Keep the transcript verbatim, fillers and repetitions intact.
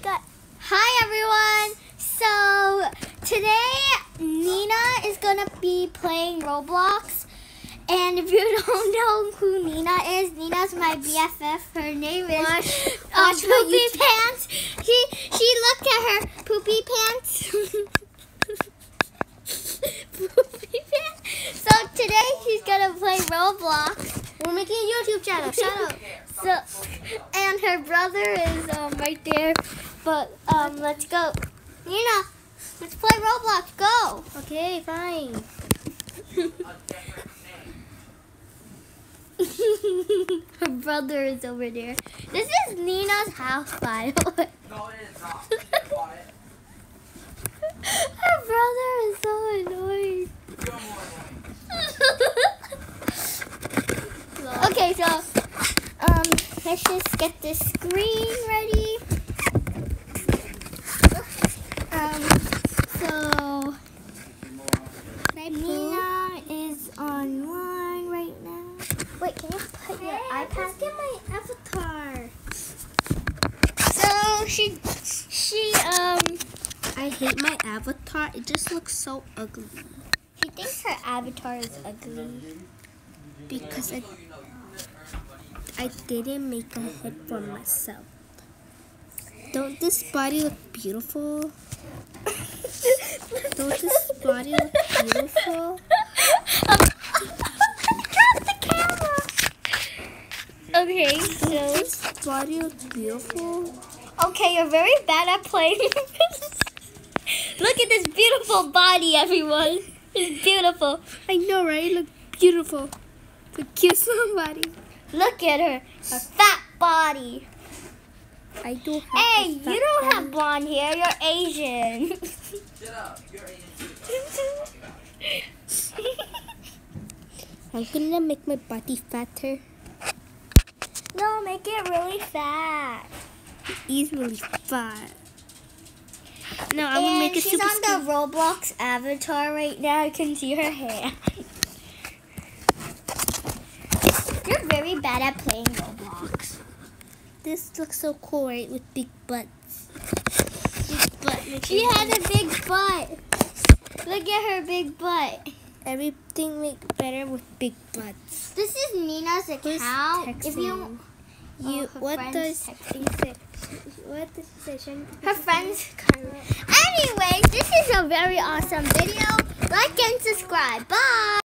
got... Hi everyone! So today Nina is gonna be playing Roblox, and if you don't know who Nina is, Nina's my B F F. Her name is Watch, um, watch Poopy Pants. She she looked at her poopy pants. Poopy Pants. So today she's gonna play Roblox. We're making a YouTube channel. Shut up. So, and her brother is um, right there. But um, let's go. Nina, let's play Roblox. Go. Okay, fine. Her brother is over there. This is Nina's house, by the way. No, it is not. Her brother is so annoying. You're more annoying. Okay, so um, let's just get this screen ready. Um, so Nina is online right now. Wait, can you put your iPad? Let's get my avatar. So she, she um, I hate my avatar. It just looks so ugly. she thinks her avatar is ugly. Because I, I didn't make a head for myself. Don't this body look beautiful? Don't this body look beautiful? Drop the camera. Okay, Don't so this body look beautiful? okay, you're very bad at playing. Look at this beautiful body, everyone. It's beautiful. I know, right? Look beautiful. Look cute somebody. Look at her, her fat body. I don't have Hey, a you fat don't body. have blonde hair. You're Asian. Shut up. You're Asian too. I'm gonna make my body fatter. No, make it really fat. It is really fat. No, I'm gonna And make it she's super on skinny. the Roblox avatar right now. You can see her hair. You're very bad at playing Roblox. This looks so cool, right? With big butts. Big butt. Look She at has a big butt. Look at her big butt. Everything makes better with big butts. This is Nina's Who's account. If texting? you, You, Oh, her what friend's does texting. he say? What does he say? Show me the her picture. friends. Anyways, this is a very awesome video. Like and subscribe. Bye.